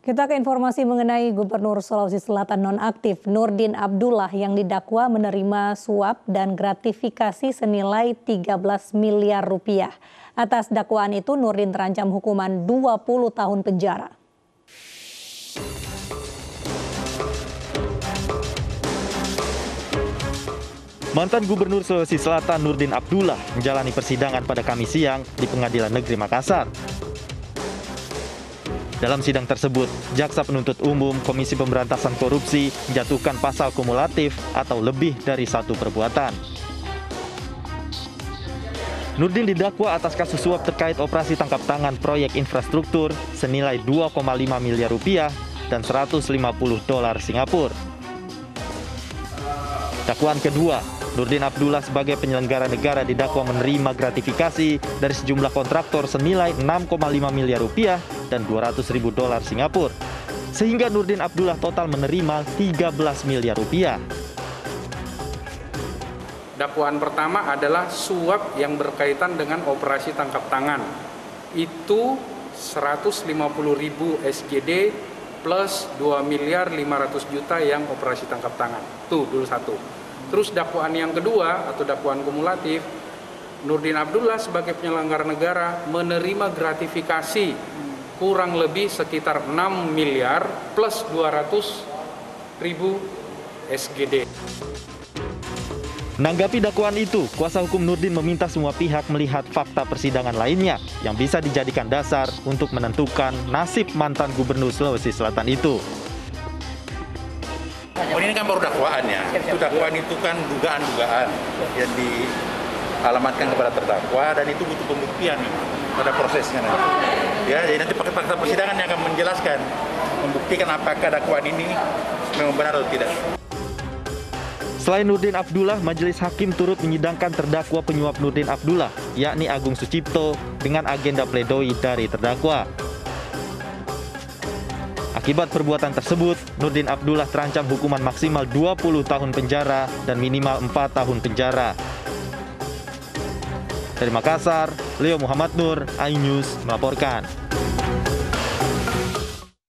Kita ke informasi mengenai Gubernur Sulawesi Selatan nonaktif Nurdin Abdullah yang didakwa menerima suap dan gratifikasi senilai 13 miliar rupiah. Atas dakwaan itu Nurdin terancam hukuman 20 tahun penjara. Mantan Gubernur Sulawesi Selatan Nurdin Abdullah menjalani persidangan pada Kamis siang di Pengadilan Negeri Makassar. Dalam sidang tersebut, Jaksa Penuntut Umum Komisi Pemberantasan Korupsi menjatuhkan pasal kumulatif atau lebih dari satu perbuatan. Nurdin didakwa atas kasus suap terkait operasi tangkap tangan proyek infrastruktur senilai 2,5 miliar rupiah dan 150 dolar Singapura. Dakwaan kedua, Nurdin Abdullah sebagai penyelenggara negara didakwa menerima gratifikasi dari sejumlah kontraktor senilai 6,5 miliar rupiah dan 200.000 dolar Singapura. Sehingga Nurdin Abdullah total menerima 13 miliar rupiah. Dakwaan pertama adalah suap yang berkaitan dengan operasi tangkap tangan. Itu 150.000 SGD plus 2 miliar 500 juta yang operasi tangkap tangan. Tuh dulu satu. Terus dakwaan yang kedua atau dakwaan kumulatif, Nurdin Abdullah sebagai penyelenggara negara menerima gratifikasi kurang lebih sekitar 6 miliar plus 200.000 SGD. Menanggapi dakwaan itu, kuasa hukum Nurdin meminta semua pihak melihat fakta persidangan lainnya yang bisa dijadikan dasar untuk menentukan nasib mantan Gubernur Sulawesi Selatan itu. Ini kan baru dakwaannya. Itu dakwaan itu kan dugaan-dugaan yang dialamatkan kepada terdakwa dan itu butuh pembuktian pada prosesnya nanti. Ya, jadi nanti fakta persidangan yang akan menjelaskan, membuktikan apakah dakwaan ini memang benar atau tidak. Selain Nurdin Abdullah, Majelis Hakim turut menyidangkan terdakwa penyuap Nurdin Abdullah, yakni Agung Sucipto, dengan agenda pledoi dari terdakwa. Akibat perbuatan tersebut, Nurdin Abdullah terancam hukuman maksimal 20 tahun penjara dan minimal 4 tahun penjara. Dari Makassar, Leo Muhammad Nur, iNews melaporkan.